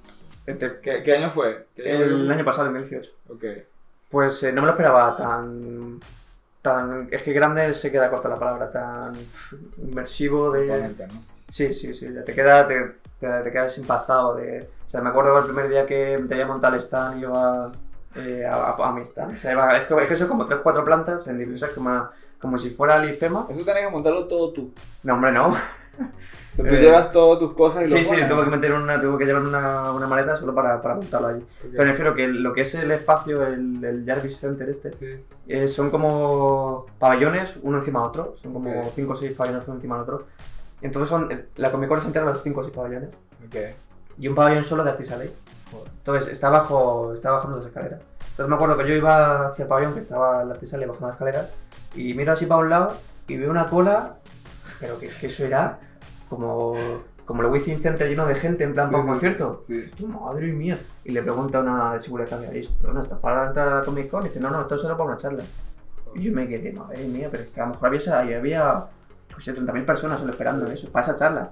este, ¿Qué, qué año fue? ¿Qué año el fue? año pasado, en dos mil dieciocho. Ok. Pues eh, no me lo esperaba tan, tan... Es que grande se queda corta la palabra, tan pf, inmersivo de... Imponente, ¿no? Sí, sí, sí, ya te, queda, te, te, te quedas impactado de... O sea, me acuerdo del primer día que te había montado el stand y iba eh, a, a, a mi stand. O sea, iba, es, que, es que son como tres cuatro plantas en divisas como, como si fuera el IFEMA. Eso tenés que montarlo todo tú. No, hombre, no. O sea, tú Eh, llevas todas tus cosas y Sí, lo sí, pones. tuve que meter una, tuve que llevar una, una maleta solo para, para montarlo allí. Ok. Pero me refiero que lo que es el espacio, el, el Jarvis Center este, Sí. Eh, son como pabellones uno encima de otro, son como Ok. cinco o seis pabellones uno encima de otro. Entonces son, eh, la Comic Con es entera de los cinco o seis pabellones Ok. y un pabellón solo de Artisaley. Joder. Entonces está, bajo, está bajando las escaleras. Entonces me acuerdo que yo iba hacia el pabellón que estaba el Artisaley bajando las escaleras y miro así para un lado y veo una cola, pero que, que eso era como, como el Within Center lleno de gente en plan Sí, para un sí, concierto. sí. Esto, madre mía. Y le pregunta a una de seguridad que había visto, ¿no? ¿Estás para entrar a la Comic Con? Y dice, no, no, esto es solo para una charla. Y yo me quedé, madre mía, pero es que a lo mejor había, esa- ahí había pues, treinta mil personas solo esperando Sí. eso, para esa charla.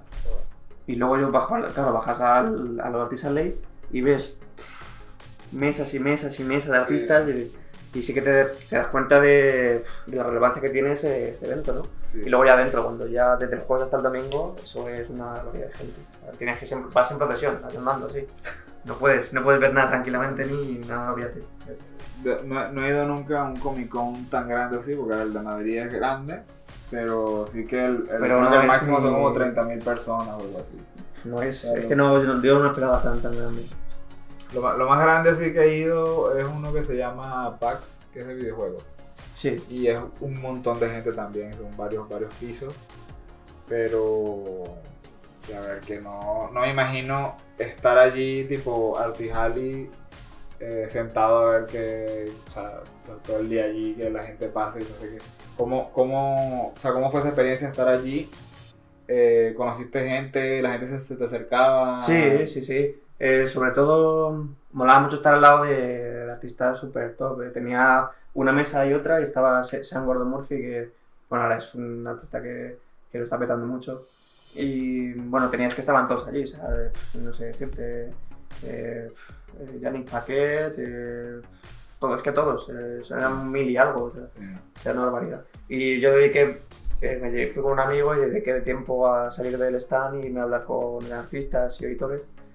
Y luego yo bajo, al- claro, bajas al, a los Artisan y ves pff, mesas y mesas y mesas de Sí. artistas y, y sí que te, te das cuenta de, de la relevancia que tiene ese, ese evento, ¿no? Sí. Y luego ya adentro, cuando ya desde el jueves hasta el domingo, eso es una barbaridad de gente. O sea, tienes que siempre, vas en procesión, andando así. No puedes, no puedes ver nada tranquilamente ni nada, obviamente. De- No, no he ido nunca a un Comic Con tan grande así, porque el de Madrid es grande, pero sí que el, el, Pero creo no que el es máximo son ni- como treinta mil personas o algo así. No es, Claro. es que no, yo no, yo no esperaba tan, tan grande. Lo, ma- lo más grande así que he ido es uno que se llama PAX, que es de videojuegos. Sí, Y es un montón de gente también, son varios, varios pisos. Pero, a ver, que no, no me imagino estar allí tipo Artijali eh, sentado a ver que, o sea, todo el día allí, que la gente pasa y no sé qué. ¿Cómo, cómo, o sea, ¿cómo fue esa experiencia estar allí? Eh, ¿Conociste gente? ¿La gente se, se te acercaba? sí, sí, sí. Eh, sobre todo, molaba mucho estar al lado de, de artistas súper top. Eh, Tenía una mesa y otra y estaba Se- Sean Gordon Murphy, que bueno, ahora es un artista que, que lo está petando mucho. Y bueno, tenías que estaban todos allí, o sea, eh, no sé decirte, eh, eh, Yannick Paquet, eh, todos, es que todos, eh, eran mil y algo, o sea, Sí. o sea, una barbaridad. Y yo dediqué, eh, me lle- fui con un amigo y dediqué tiempo a salir del stand y irme a hablar con artistas y editores.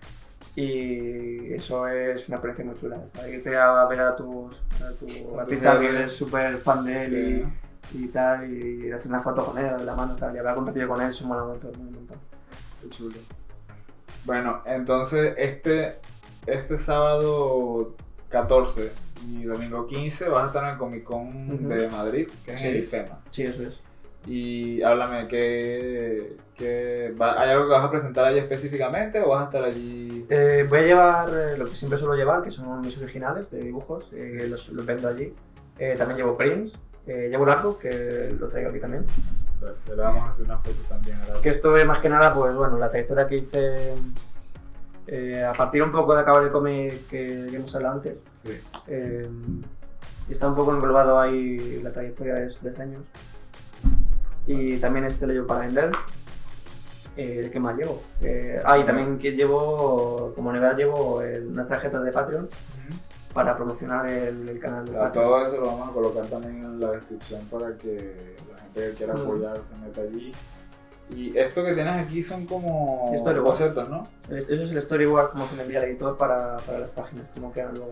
Y eso es una experiencia muy chula. Para irte a ver a, tus, a tu artista que eres súper fan de él y, y tal, y hacer una foto con él, de la mano tal, y hablar un ratillo con él, eso mola un montón, un montón. Qué chulo. Bueno, entonces este, este sábado catorce y domingo quince vas a estar en el Comic Con uh-huh. de Madrid, que es sí. en el IFEMA. Sí, eso es. Y háblame, ¿qué, qué, ¿hay algo que vas a presentar allí específicamente o vas a estar allí? Eh, voy a llevar eh, lo que siempre suelo llevar, que son mis originales de dibujos, eh, que los, los vendo allí. Eh, también llevo prints, eh, llevo el arco, que lo traigo aquí también. Le vamos a hacer una foto también. Que esto es más que nada, pues bueno, la trayectoria que hice eh, a partir un poco de acabar el cómic que ya hemos hablado antes. Sí. Eh, está un poco englobado ahí la trayectoria de esos tres años. Y también este lo llevo para vender, eh, el que más llevo. Eh, ah, y también que llevo, como novedad llevo el, unas tarjetas de Patreon uh-huh. para promocionar el, el canal de claro, Patreon. Todo eso lo vamos a colocar también en la descripción para que la gente que quiera apoyar uh-huh. se meta allí. Y esto que tienes aquí son como bocetos, ¿no? Eso es el storyboard como se le envía al editor para, para las páginas, como quedan luego.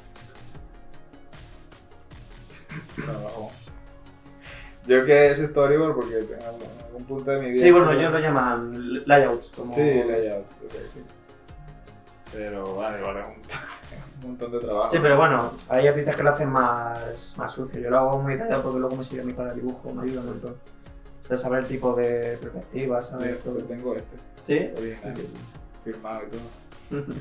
Trabajo. Yo que es storyboard porque en algún, en algún punto de mi vida... Sí, bueno, ellos lo llaman layouts. Como... Sí, layouts. Okay. Sí. Pero vale, vale, un, un montón de trabajo. Sí, pero bueno, hay artistas que lo hacen más, más sucio. Yo lo hago muy detallado porque luego me sirve a mí para el dibujo, me ayuda sí. un montón. O sea, saber el tipo de perspectiva, saber sí, todo. Yo tengo este. ¿Sí? Original, sí. Firmado y todo.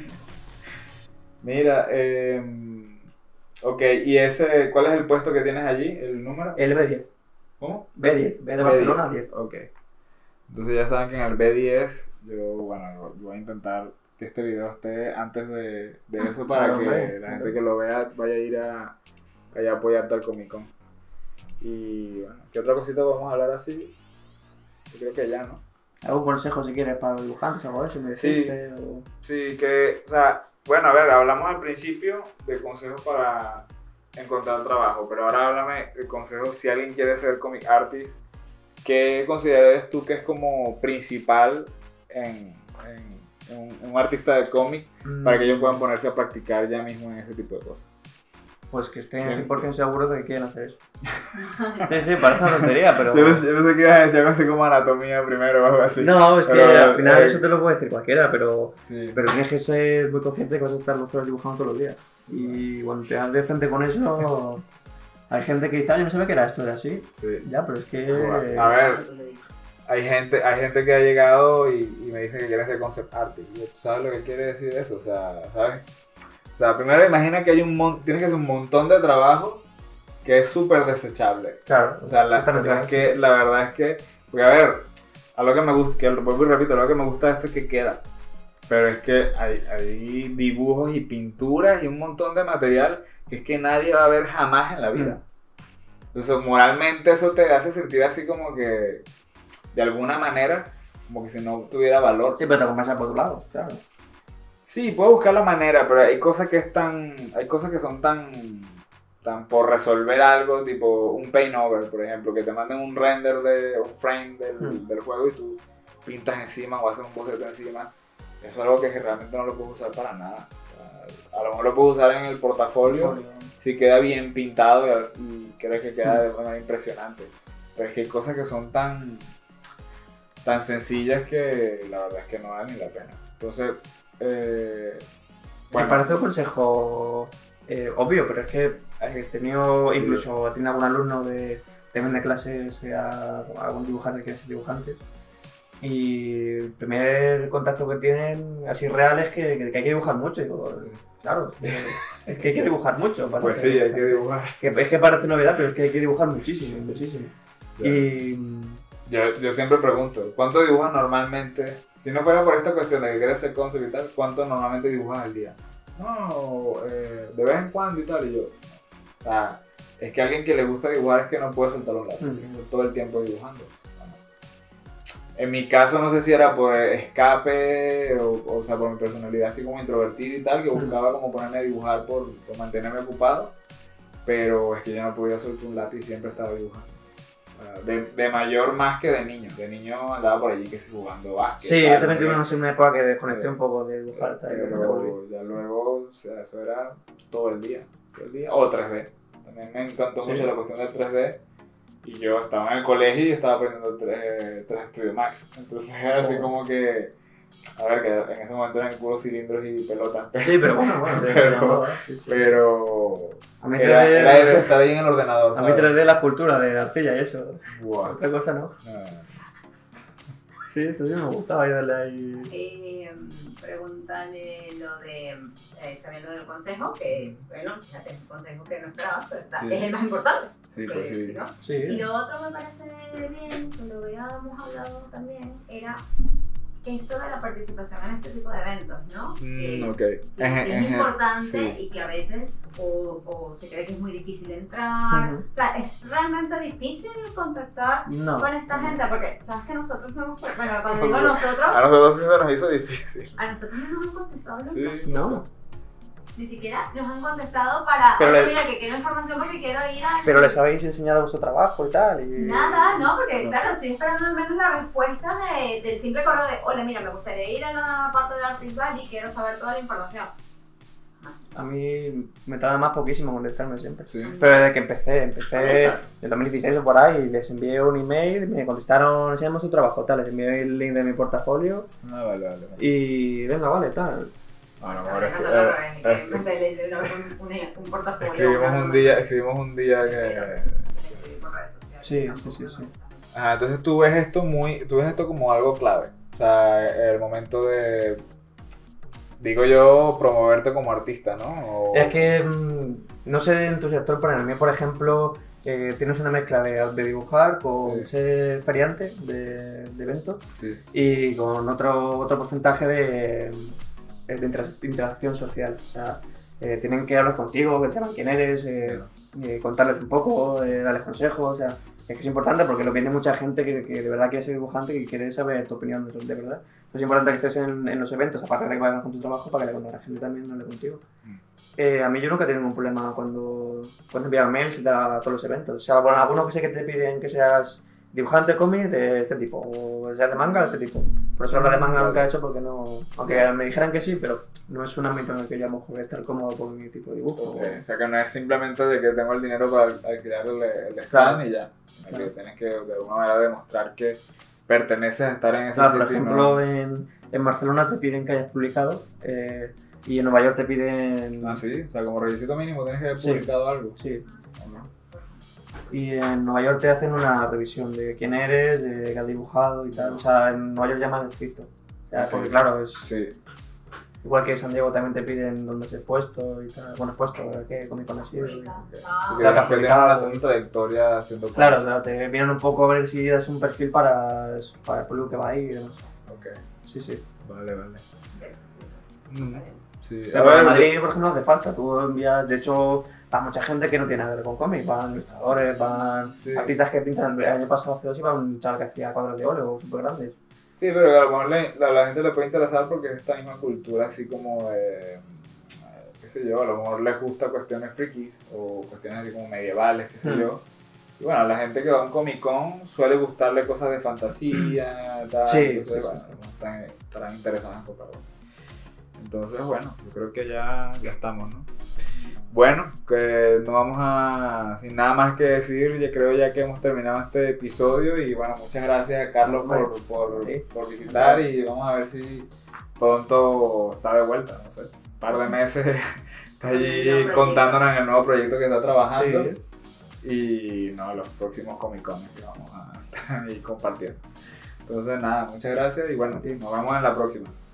Mira, eh... Ok, ¿y ese, cuál es el puesto que tienes allí, el número? El B diez. ¿Cómo? B diez, B de Barcelona, diez. Ok. Entonces ya saben que en el B diez, yo, bueno, voy a intentar que este video esté antes de, de eso para claro, que hombre, la claro. gente que lo vea vaya a ir a, a apoyarte al Comic Con. Y bueno, ¿qué otra cosita podemos hablar así? Yo creo que ya, ¿no? ¿Algún consejo si quieres para los dibujantes o algo de eso? ¿Me deciste, sí, o... sí, que, o sea, bueno, a ver, hablamos al principio de consejos para encontrar trabajo, pero ahora háblame de consejos si alguien quiere ser comic artist, ¿qué consideras tú que es como principal en, en, en un, un artista de cómic mm. para que ellos puedan ponerse a practicar ya mismo en ese tipo de cosas? Pues que estén cien por ciento seguros de que quieren hacer eso. Sí, sí, parece una tontería, pero... Yo pensé, yo pensé que ibas a decir algo así como anatomía primero o algo así. No, es que pero, al final eh, eso te lo puede decir cualquiera, pero, sí. pero tienes que ser muy consciente de que vas a estar dos horas dibujando todos los días. Y cuando te das de frente con eso, hay gente que dice, ah, yo no sabía que era esto, era así. Sí. Ya, pero es que... A ver, hay gente, hay gente que ha llegado y, y me dice que quiere ser concept artist. ¿Tú sabes lo que quiere decir eso? O sea, ¿sabes? O sea, primero imagina que hay un mon- tienes que hacer un montón de trabajo que es súper desechable. Claro. O sea, la, o sea es que, la verdad es que, porque a ver, a lo que me gusta, que lo vuelvo y repito, lo que me gusta de esto es que queda. Pero es que hay, hay dibujos y pinturas y un montón de material que es que nadie va a ver jamás en la vida. Entonces, moralmente eso te hace sentir así como que, de alguna manera, como que si no tuviera valor. Sí, pero te compensa por tu lado, claro. Sí, puedo buscar la manera, pero hay cosas que están, hay cosas que son tan, tan por resolver algo, tipo un paint over, por ejemplo, que te manden un render de un frame del, mm. del juego y tú pintas encima o haces un boceto encima. Eso es algo que realmente no lo puedes usar para nada. A lo mejor lo puedes usar en el portafolio, portafolio. Si queda bien pintado y creo que queda de manera impresionante. Pero es que hay cosas que son tan, tan sencillas que la verdad es que no valen ni la pena. Entonces, Eh, bueno. Me parece un consejo eh, obvio, pero es que he tenido, sí, incluso he tenido algún alumno de también de clases a, a algún dibujante que quiere ser dibujantes y el primer contacto que tienen así real es que, que, que hay que dibujar mucho. Y digo, claro, es que, es que hay que dibujar mucho. Parece, pues sí, hay que dibujar. Que, es que parece novedad, pero es que hay que dibujar muchísimo, sí. muchísimo. Sí. Y... Yo, yo siempre pregunto, ¿cuánto dibujas normalmente? Si no fuera por esta cuestión de que quieres ser concept y tal, ¿cuánto normalmente dibujas al día? No, eh, de vez en cuando y tal, y yo... O sea, es que a alguien que le gusta dibujar es que no puede soltar un lápiz, mm. todo el tiempo dibujando. Bueno, en mi caso no sé si era por escape, o, o sea, por mi personalidad así como introvertida y tal, que buscaba como ponerme a dibujar por, por mantenerme ocupado, pero es que yo no podía soltar un lápiz y siempre estaba dibujando. De, de mayor más que de niño. De niño andaba por allí que sí jugando básquet. Sí, tal, yo también tuve no una, sé una época que desconecté qué. un poco de dibujar. Tal, y luego me volví. Pero ya luego, o sea, eso era todo el día. Todo el día. O tres D. También me encantó Sí. mucho la cuestión del tres D. Y yo estaba en el colegio y estaba aprendiendo tres D Studio Max. Entonces era así Oh. como que. A ver, que en ese momento eran puros cilindros y pelotas. Sí, pero bueno, bueno, te Pero- llamaba, sí, sí. Pero. A mí Era, 3D, era eso, estar ahí en el ordenador. a mí ¿sabes? tres D la cultura de arcilla y eso. Buah. Otra cosa no. No. Sí, eso sí me gustaba ayudarle ahí. Eh, pregúntale lo de, eh, también lo del consejo, que bueno, fíjate, es un consejo que no esperabas, pero está- Sí. es el más importante. Sí, que pues sí. si no. Y Sí. lo otro me parece bien, que lo habíamos hablado también, era esto de la participación en este tipo de eventos, ¿no? Que- Mm, ok. que Ejé, es ejé, importante sí. y que a veces o, o se cree que es muy difícil entrar. Ujú. O sea, es realmente difícil contactar No. con esta gente porque sabes que nosotros no hemos, bueno, cuando digo nosotros, A nosotros sí se nos hizo difícil. a nosotros no nos han contestado nunca. Sí. No. Ni siquiera nos han contestado para, Pero oye, le- mira, que quiero información porque quiero ir a... Pero les habéis enseñado vuestro trabajo y tal. Y... Nada, no, porque No. claro, estoy esperando al menos la respuesta de, del simple correo de, hola, mira, me gustaría ir a la parte de arte visual y quiero saber toda la información. A mí me tarda más poquísimo contestarme siempre. Sí. Pero desde que empecé, Por empecé eso. en dos mil dieciséis o por ahí, les envié un email, me contestaron, enseñamos tu trabajo, tal, les envié el link de mi portafolio Ah, vale, vale. vale. y venga, vale, tal. A lo No, mejor no, es que- no, no, no, eh, es eh, que me leí de una vez un, un, un portafolio. escribimos una- un día, escribimos un día que. Escribí por redes sociales, Sí, tampoco sí, sí, me sí. gusta. Ajá, entonces tú ves esto muy, tú ves esto como algo clave. O sea, el momento de, digo yo, promoverte como artista, ¿no? O- Es que, mm, no sé en tu sector, pero en el mío, por ejemplo, eh, tienes una mezcla de, de dibujar con Sí. ser feriante de, de eventos Sí. y con otro, otro porcentaje de, de intera- interacción social. O sea, eh, tienen que hablar contigo, que sepan quién eres, eh, eh, contarles un poco, eh, darles consejos. O sea, es que es importante porque lo viene mucha gente que, que de verdad quiere ser dibujante y que quiere saber tu opinión de, de verdad. Entonces es importante que estés en, en los eventos, aparte de que vayas con tu trabajo, para que la gente también hable contigo. Mm. Eh, a mí yo nunca he tenido ningún problema cuando, cuando envían mails y tal a todos los eventos. O sea, bueno, algunos que sé que te piden que seas dibujante cómic de este tipo, o sea de manga de este tipo. Por eso la de manga nunca he hecho porque no... Aunque me dijeran que sí, pero no es un ámbito en el que yo a lo mejor voy a estar cómodo con mi tipo de dibujo. Ok, o sea que no es simplemente de que tengo el dinero para alquilar el, el stand Claro. y ya. Sino Claro. que tienes que de alguna manera demostrar que perteneces a estar en O ese sea, por sitio. y ejemplo, no- en, en Barcelona te piden que hayas publicado eh, y en Nueva York te piden... Ah, sí, o sea, como requisito mínimo tienes que haber Sí. publicado algo. Sí. Ok. Y en Nueva York te hacen una revisión de quién eres, de qué has dibujado y tal. O sea, en Nueva York ya más estricto. O sea, porque Ok. claro, es Sí, igual que en San Diego también te piden dónde has expuesto y tal. Bueno, expuesto, ¿qué Comic Con ha sido? y- Publica. ok. Ah. Sí, que Ya te tienes has que tener una, publicado. una trayectoria haciendo cosas. Claro, o sea, te vienen un poco a ver si das un perfil para, para el público que va ahí y demás. Ok, Sí, sí. vale, vale. Mm, Sí, a Pero ver, en yo- Madrid, por ejemplo, no hace falta. Tú envías, de hecho, va mucha gente que no tiene nada que ver con cómics. Van ilustradores, van Sí. artistas que pintan. El año pasado, hace dos, iba un chaval que hacía cuadros de óleo súper grandes. Sí, pero que a lo mejor le- la, la gente le puede interesar porque es esta misma cultura así como de, eh, qué sé yo, a lo mejor les gusta cuestiones frikis o cuestiones así como medievales, qué sé Mm. yo. Y bueno, a la gente que va a un Comic Con suele gustarle cosas de fantasía, tal, Sí, entonces, sí, sí, bueno, sí. Estarán, estarán interesados en comprar. Entonces, bueno, yo creo que ya, ya estamos, ¿no? Bueno, que no vamos a, sin nada más que decir, yo creo ya que hemos terminado este episodio y bueno, muchas gracias a Carlos por, por, Sí. por visitar y vamos a ver si pronto está de vuelta, no sé, un par de meses está allí El nuevo contándonos en el nuevo proyecto que está trabajando Sí. y no, los próximos Comic Con que vamos a estar ahí compartiendo. Entonces nada, muchas gracias y bueno, nos vemos en la próxima.